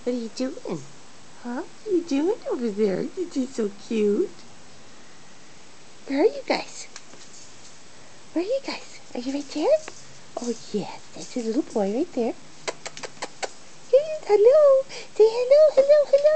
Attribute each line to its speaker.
Speaker 1: What are you doing? Huh? What are you doing over there? You're just so cute. Where are you guys? Where are you guys? Are you right there? Oh, yes. That's your little boy right there. Hello. Say hello, hello, hello.